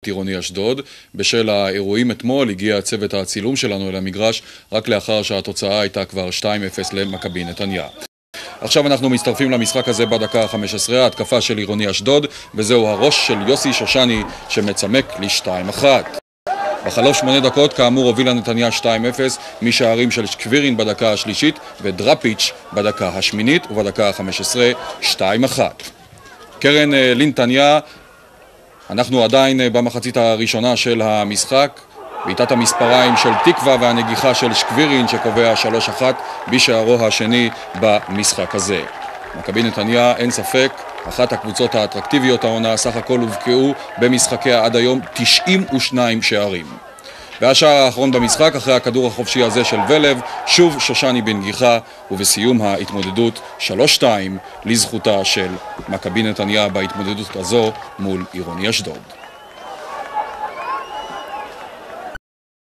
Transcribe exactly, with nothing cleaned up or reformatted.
עירוני אשדוד. בשל האירועים אתמול הגיע צוות הצילום שלנו אל המגרש רק לאחר שהתוצאה הייתה כבר שתיים אפס למכבי נתניה. עכשיו אנחנו מצטרפים למשחק הזה בדקה ה-חמש עשרה, ההתקפה של עירוני אשדוד, וזהו הראש של יוסי שושני שמצמק ל-שתיים אחת. בחלוף שמונה דקות כאמור הובילה נתניה שתיים אפס משערים של שקבירין בדקה השלישית ודראפיץ' בדקה השמינית, ובדקה ה-חמש עשרה שתיים אחת. קרן לנתניה, אנחנו עדיין במחצית הראשונה של המשחק. בעיטת המספריים של תקווה והנגיחה של שקבירין שקובע שלוש אחת בשערו השני במשחק הזה. מכבי נתניה, אין ספק, אחת הקבוצות האטרקטיביות העונה, סך הכל הובקעו במשחקיה עד היום תשעים ושניים שערים. והשער האחרון במשחק, אחרי הכדור החופשי הזה של ולב, שוב שושני בנגיחה, ובסיום ההתמודדות שלוש שתיים לזכותה של מכבי נתניה בהתמודדות הזו מול עירוני אשדוד.